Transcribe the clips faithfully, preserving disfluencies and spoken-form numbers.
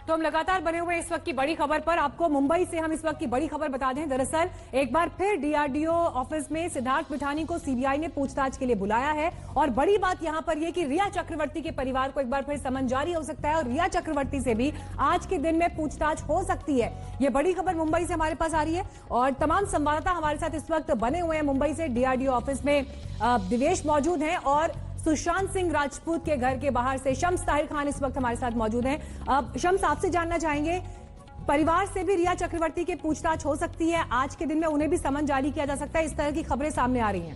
तो हम लगातार बने हुए इस वक्त की बड़ी खबर पर। आपको मुंबई से हम इस वक्त की बड़ी खबर बता दें। दरअसल एक बार फिर डीआरडीओ ऑफिस में सिद्धार्थ पिठानी को सीबीआई ने पूछताछ के लिए बुलाया है और बड़ी बात यहां पर यह कि रिया चक्रवर्ती के परिवार को एक बार फिर समन जारी हो सकता है और रिया चक्रवर्ती से भी आज के दिन में पूछताछ हो सकती है। यह बड़ी खबर मुंबई से हमारे पास आ रही है और तमाम संवाददाता हमारे साथ इस वक्त बने हुए हैं मुंबई से। डीआरडीओ ऑफिस में दिवेश मौजूद हैं और सुशांत सिंह राजपूत के घर के बाहर से शम्स ताहिर खान इस वक्त हमारे साथ मौजूद हैं। अब शम्स, आपसे जानना चाहेंगे, परिवार से भी रिया चक्रवर्ती की पूछताछ हो सकती है, आज के दिन में उन्हें भी समन जारी किया जा सकता है, इस तरह की खबरें सामने आ रही हैं।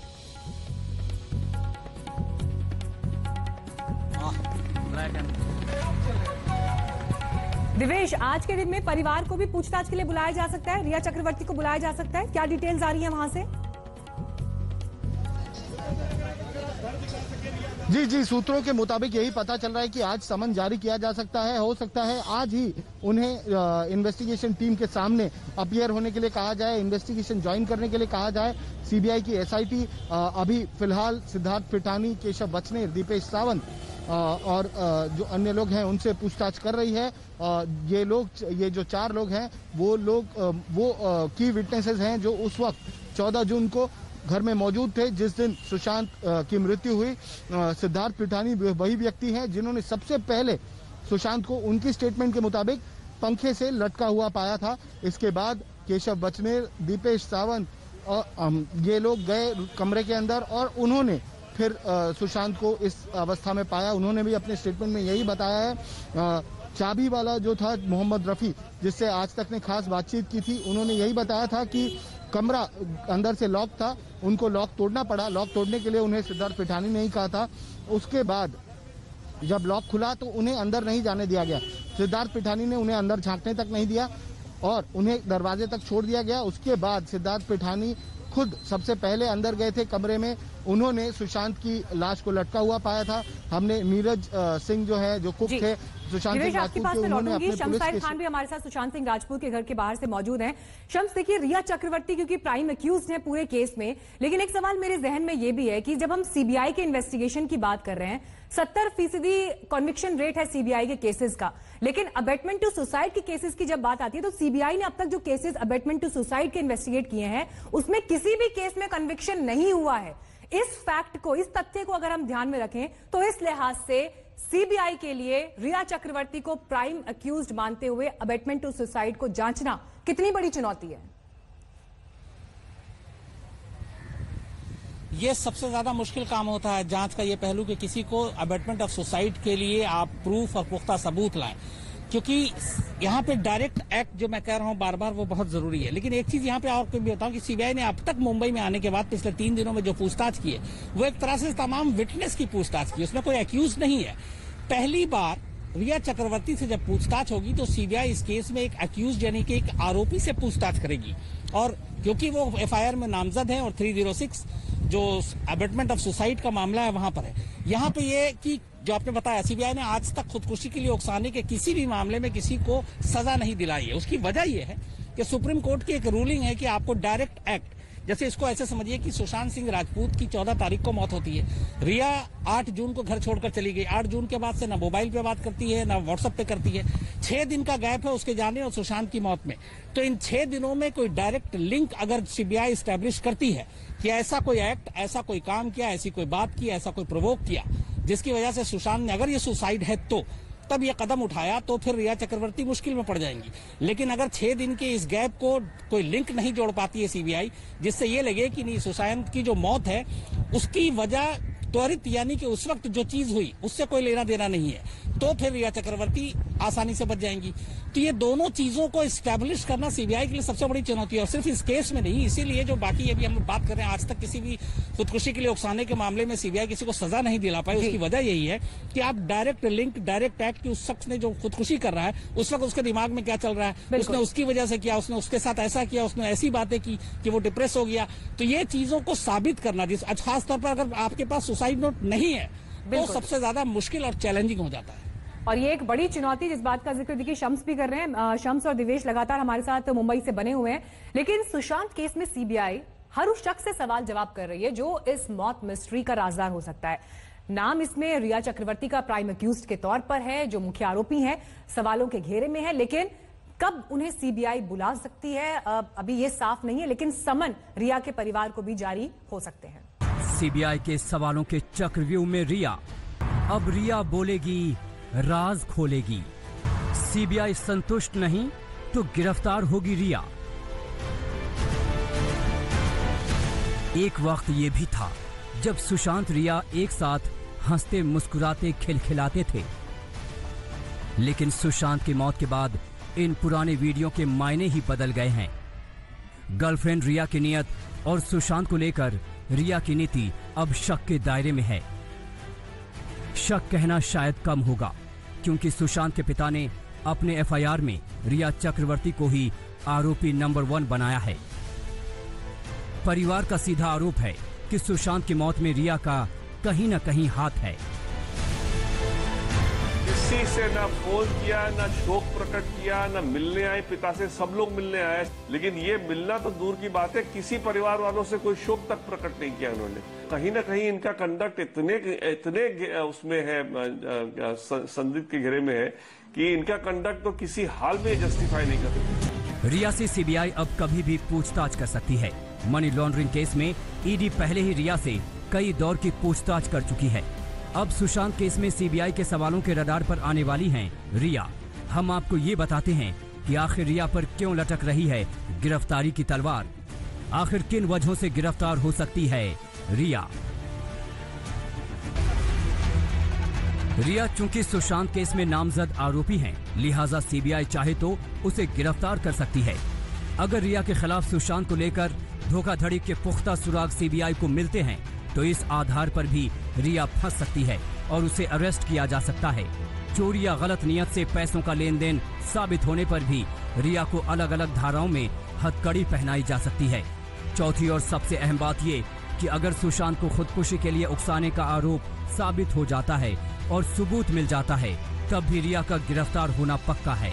दिवेश, आज के दिन में परिवार को भी पूछताछ के लिए बुलाया जा सकता है, रिया चक्रवर्ती को बुलाया जा सकता है, क्या डिटेल्स आ रही है वहां से? जी जी सूत्रों के मुताबिक यही पता चल रहा है कि आज समन जारी किया जा सकता है। हो सकता है आज ही उन्हें इन्वेस्टिगेशन टीम के सामने अपीयर होने के लिए कहा जाए, इन्वेस्टिगेशन ज्वाइन करने के लिए कहा जाए। सीबीआई की एसआईटी अभी फिलहाल सिद्धार्थ पिठानी, केशव बचनेर, दीपेश सावंत और जो अन्य लोग हैं उनसे पूछताछ कर रही है। ये लोग, ये जो चार लोग हैं वो लोग वो की विटनेसेस हैं जो उस वक्त चौदह जून को घर में मौजूद थे जिस दिन सुशांत की मृत्यु हुई। सिद्धार्थ पिठानी वही व्यक्ति हैं जिन्होंने सबसे पहले सुशांत को उनकी स्टेटमेंट के मुताबिक पंखे से लटका हुआ पाया था। इसके बाद केशव बचनेर, दीपेश सावंत और ये लोग गए कमरे के अंदर और उन्होंने फिर सुशांत को इस अवस्था में पाया। उन्होंने भी अपने स्टेटमेंट में यही बताया है। चाबी वाला जो था मोहम्मद रफी, जिससे आज तक ने खास बातचीत की थी, उन्होंने यही बताया था कि कमरा अंदर से लॉक था, उनको लॉक तोड़ना पड़ा। लॉक तोड़ने के लिए उन्हें सिद्धार्थ पिठानी ने ही कहा था। उसके बाद जब लॉक खुला तो उन्हें अंदर नहीं जाने दिया गया। सिद्धार्थ पिठानी ने उन्हें अंदर झांकने तक नहीं दिया और उन्हें दरवाजे तक छोड़ दिया गया। उसके बाद सिद्धार्थ पिठानी खुद सबसे पहले अंदर गए थे कमरे में। उन्होंने सुशांत की लाश को लटका हुआ पाया था। हमने नीरज सिंह जो है, जो कुक थे सुशांत सिंह राजपूत के, उन्होंने अपने शम्स ताहिर खान भी हमारे साथ सुशांत सिंह राजपूत के घर के बाहर से मौजूद हैं। शम्स, देखिए, रिया चक्रवर्ती क्योंकि प्राइम अक्यूज्ड है पूरे केस में, लेकिन एक सवाल मेरे जहन में यह भी है कि जब हम सीबीआई के इन्वेस्टिगेशन की बात कर रहे हैं, सत्तर फीसदी कॉन्विक्शन रेट है सीबीआई के केसेस का, लेकिन अबेटमेंट टू सुसाइड के केसेस की जब बात आती है तो सीबीआई ने अब तक जो केसेस अबेटमेंट टू सुसाइड के इन्वेस्टिगेट किए हैं उसमें किसी भी केस में कन्विक्शन नहीं हुआ है। इस फैक्ट को, इस तथ्य को अगर हम ध्यान में रखें तो इस लिहाज से सीबीआई के लिए रिया चक्रवर्ती को प्राइम अक्यूज्ड मानते हुए अबेटमेंट टू सुसाइड को जांचना कितनी बड़ी चुनौती है? ये सबसे ज्यादा मुश्किल काम होता है जांच का, ये पहलू कि किसी को अबेटमेंट ऑफ सुसाइड के लिए आप प्रूफ और पुख्ता सबूत लाएं, क्योंकि यहाँ पे डायरेक्ट एक्ट जो मैं कह रहा हूँ बार बार वो बहुत जरूरी है। लेकिन एक चीज यहाँ पे और भी बताऊं कि सीबीआई ने अब तक मुंबई में आने के बाद पिछले तीन दिनों में जो पूछताछ की है वो एक तरह से तमाम विटनेस की पूछताछ की, उसमें कोई एक्यूज नहीं है। पहली बार रिया चक्रवर्ती से जब पूछताछ होगी तो सीबीआई इस केस में एक एक्यूज यानी कि एक आरोपी से पूछताछ करेगी और क्योंकि वो एफआईआर में नामजद है और तीन सौ छह जो अबेटमेंट ऑफ सुसाइड का मामला है वहां पर है। यहाँ पे ये कि जो आपने बताया, सीबीआई ने आज तक खुदकुशी के लिए उकसाने के किसी भी मामले में किसी को सजा नहीं दिलाई है। उसकी वजह यह है कि सुप्रीम कोर्ट की एक रूलिंग है कि आपको डायरेक्ट एक्ट, जैसे इसको ऐसे समझिए कि सुशांत सिंह राजपूत की चौदह तारीख को मौत होती है, रिया आठ जून को घर छोड़कर चली गई। आठ जून के बाद से ना मोबाइल पे बात करती है ना व्हाट्सएप पे करती है। छह दिन का गैप है उसके जाने और सुशांत की मौत में। तो इन छह दिनों में कोई डायरेक्ट लिंक अगर सीबीआई स्टैब्लिश करती है कि ऐसा कोई एक्ट, ऐसा कोई काम किया, ऐसी कोई बात की, ऐसा कोई प्रोवोक किया जिसकी वजह से सुशांत ने, अगर ये सुसाइड है तो तब ये कदम उठाया, तो फिर रिया चक्रवर्ती मुश्किल में पड़ जाएंगी। लेकिन अगर छह दिन के इस गैप को कोई लिंक नहीं जोड़ पाती है सीबीआई, जिससे ये लगे कि नहीं सुशांत की जो मौत है उसकी वजह त्वरित यानी कि उस वक्त जो चीज हुई उससे कोई लेना देना नहीं है, तो फिर रिया चक्रवर्ती आसानी से बच जाएंगी। तो ये दोनों चीजों को एस्टैब्लिश करना सीबीआई के लिए सबसे बड़ी चुनौती है और सिर्फ इस केस में नहीं, इसीलिए जो बाकी अभी हम बात कर रहे हैं, आज तक किसी भी खुदकुशी के लिए उकसाने के मामले में सीबीआई किसी को सजा नहीं दिला पाई। उसकी वजह यही है कि आप डायरेक्ट लिंक, डायरेक्ट एक्ट की उस शख्स ने जो खुदकुशी कर रहा है उस वक्त उसके दिमाग में क्या चल रहा है, उसने उसकी वजह से किया, उसने उसके साथ ऐसा किया, उसने ऐसी बातें की कि वो डिप्रेस हो गया। तो ये चीजों को साबित करना, जिस खासतौर पर अगर आपके पास सुसाइड नोट नहीं है तो सबसे ज्यादा मुश्किल और चैलेंजिंग हो जाता है। और ये एक बड़ी चुनौती जिस बात का जिक्र देखिए शम्स भी कर रहे हैं, शम्स और दिवेश लगातार हमारे साथ मुंबई से बने हुए हैं, लेकिन सुशांत केस में सीबीआई हर उस शख्स से सवाल जवाब कर रही है जो इस मौत मिस्ट्री का राजदार हो सकता है। नाम इसमें रिया चक्रवर्ती का प्राइम अक्यूज्ड के तौर पर है, जो मुख्य आरोपी हैं, सवालों के घेरे में है। लेकिन कब उन्हें सीबीआई बुला सकती है अभी ये साफ नहीं है, लेकिन समन रिया के परिवार को भी जारी हो सकते हैं। सीबीआई के सवालों के चक्रव्यूह में रिया, अब रिया बोलेगी, राज खोलेगी। सीबीआई संतुष्ट नहीं तो गिरफ्तार होगी रिया। एक वक्त ये भी था जब सुशांत रिया एक साथ हंसते मुस्कुराते खिलखिलाते थे, लेकिन सुशांत की मौत के बाद इन पुराने वीडियो के मायने ही बदल गए हैं। गर्लफ्रेंड रिया की नीयत और सुशांत को लेकर रिया की नीति अब शक के दायरे में है। शक कहना शायद कम होगा, क्योंकि सुशांत के पिता ने अपने एफआईआर में रिया चक्रवर्ती को ही आरोपी नंबर वन बनाया है। परिवार का सीधा आरोप है कि सुशांत की मौत में रिया का कहीं न कहीं हाथ है। किसी से ना फोन किया, ना शोक प्रकट किया, ना मिलने आए। पिता से सब लोग मिलने आए, लेकिन ये मिलना तो दूर की बात है, किसी परिवार वालों से कोई शोक तक प्रकट नहीं किया उन्होंने। कहीं ना कहीं इनका कंडक्ट इतने इतने उसमें है, संदिग्ध के घेरे में है कि इनका कंडक्ट तो किसी हाल में जस्टिफाई नहीं कर सकती। रिया से सीबीआई अब कभी भी पूछताछ कर सकती है। मनी लॉन्ड्रिंग केस में ईडी पहले ही रिया से कई दौर की पूछताछ कर चुकी है। अब सुशांत केस में सीबीआई के सवालों के रडार पर आने वाली हैं रिया। हम आपको ये बताते हैं कि आखिर रिया पर क्यों लटक रही है गिरफ्तारी की तलवार। आखिर किन वजहों से गिरफ्तार हो सकती है रिया। रिया चूंकि सुशांत केस में नामजद आरोपी हैं, लिहाजा सीबीआई चाहे तो उसे गिरफ्तार कर सकती है। अगर रिया के खिलाफ सुशांत को लेकर धोखाधड़ी के पुख्ता सुराग सीबीआई को मिलते हैं तो इस आधार पर भी रिया फंस सकती है और उसे अरेस्ट किया जा सकता है। चोरी या गलत नियत से पैसों का लेन देन साबित होने पर भी रिया को अलग अलग धाराओं में हथकड़ी पहनाई जा सकती है। चौथी और सबसे अहम बात ये कि अगर सुशांत को खुदकुशी के लिए उकसाने का आरोप साबित हो जाता है और सबूत मिल जाता है, तब भी रिया का गिरफ्तार होना पक्का है।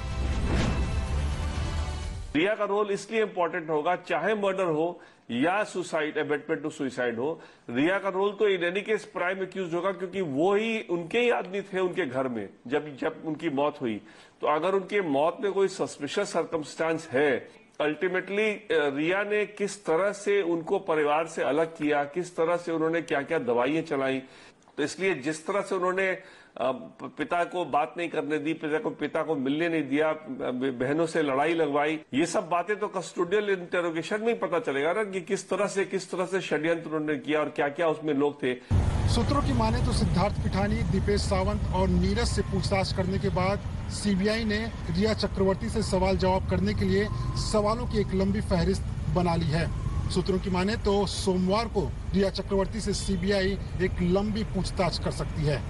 रिया का रोल इसलिए इंपॉर्टेंट होगा, चाहे मर्डर हो या सुसाइड, अबेटमेंट टू सुसाइड हो, रिया का रोल तो in any case prime accused होगा, क्योंकि वो ही उनके ही आदमी थे उनके घर में जब जब उनकी मौत हुई। तो अगर उनकी मौत में कोई सस्पिशियस सर्कमस्टांस है, अल्टीमेटली रिया ने किस तरह से उनको परिवार से अलग किया, किस तरह से उन्होंने क्या क्या दवाइयां चलाई, तो इसलिए जिस तरह से उन्होंने पिता को बात नहीं करने दी, पिता को पिता को मिलने नहीं दिया, बहनों से लड़ाई लगवाई, ये सब बातें तो कस्टोडियल इंटेरोगेशन में ही पता चलेगा ना कि किस तरह से किस तरह से षड्यंत्र उन्होंने किया और क्या क्या उसमें लोग थे। सूत्रों की माने तो सिद्धार्थ पिठानी, दीपेश सावंत और नीरज से पूछताछ करने के बाद सीबीआई ने रिया चक्रवर्ती से सवाल जवाब करने के लिए सवालों की एक लंबी फहरिस्त बना ली है। सूत्रों की माने तो सोमवार को रिया चक्रवर्ती से सीबीआई एक लंबी पूछताछ कर सकती है।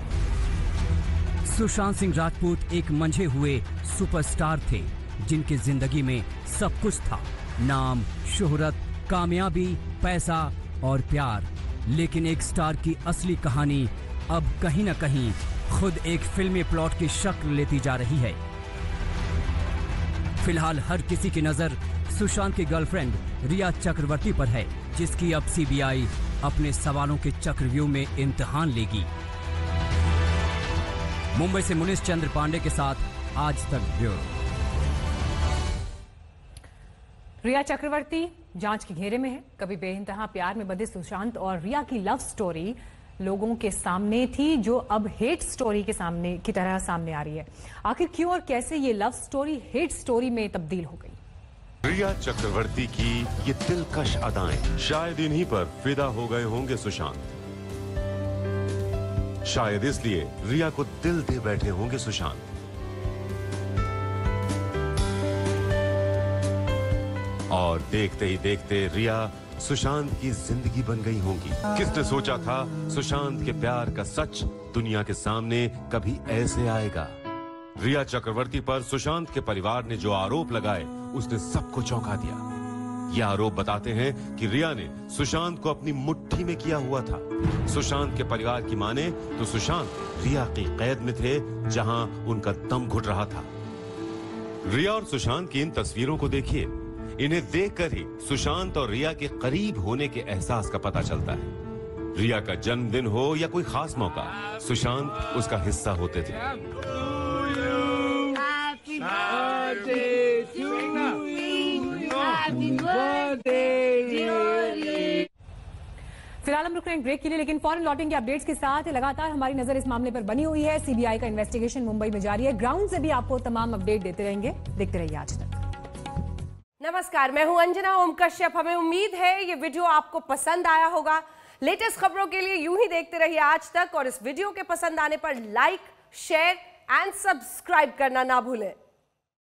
सुशांत सिंह राजपूत एक मंझे हुए सुपरस्टार थे, जिनकी जिंदगी में सब कुछ था, नाम, शोहरत, कामयाबी, पैसा और प्यार। लेकिन एक स्टार की असली कहानी अब कहीं न कहीं खुद एक फिल्मी प्लॉट की शक्ल लेती जा रही है। फिलहाल हर किसी की नजर सुशांत की गर्लफ्रेंड रिया चक्रवर्ती पर है, जिसकी अब सीबीआई अपने सवालों के चक्रव्यूह में इम्तिहान लेगी। मुंबई से मुनीश चंद्र पांडे के साथ आज तक ब्यूरो। रिया चक्रवर्ती जांच के घेरे में है। कभी बेइंतहा प्यार में बंधे सुशांत और रिया की लव स्टोरी लोगों के सामने थी, जो अब हेट स्टोरी के सामने की तरह सामने आ रही है। आखिर क्यों और कैसे ये लव स्टोरी हेट स्टोरी में तब्दील हो गई? रिया चक्रवर्ती की ये दिलकश अदाएं, शायद इन्हीं पर फिदा हो गए होंगे सुशांत। शायद इसलिए रिया को दिल दे बैठे होंगे सुशांत। और देखते ही देखते रिया सुशांत की जिंदगी बन गई होंगी। किसने सोचा था सुशांत के प्यार का सच दुनिया के सामने कभी ऐसे आएगा। रिया चक्रवर्ती पर सुशांत के परिवार ने जो आरोप लगाए, उसने सबको चौंका दिया। ये आरोप बताते हैं कि रिया ने सुशांत को अपनी मुट्ठी में किया हुआ था। सुशांत के परिवार की माने तो सुशांत रिया की कैद में थे, जहां उनका दम घुट रहा था। रिया और सुशांत की इन तस्वीरों को देखिए। इन्हें देखकर ही सुशांत और रिया के करीब होने के एहसास का पता चलता है। रिया का जन्मदिन हो या कोई खास मौका, सुशांत उसका हिस्सा होते थे। फिलहाल हम रुक रहे हैं ब्रेक के लिए, लेकिन फौरन लौटेंगे अपडेट्स के साथ। लगातार हमारी नजर इस मामले पर बनी हुई है। सीबीआई का इन्वेस्टिगेशन मुंबई में जारी है। ग्राउंड से भी आपको तमाम अपडेट देते रहेंगे। देखते रहिए आज तक। नमस्कार, मैं हूं अंजना ओम कश्यप। हमें उम्मीद है ये वीडियो आपको पसंद आया होगा। लेटेस्ट खबरों के लिए यूं ही देखते रहिए आज तक, और इस वीडियो के पसंद आने पर लाइक, शेयर एंड सब्सक्राइब करना ना भूलें।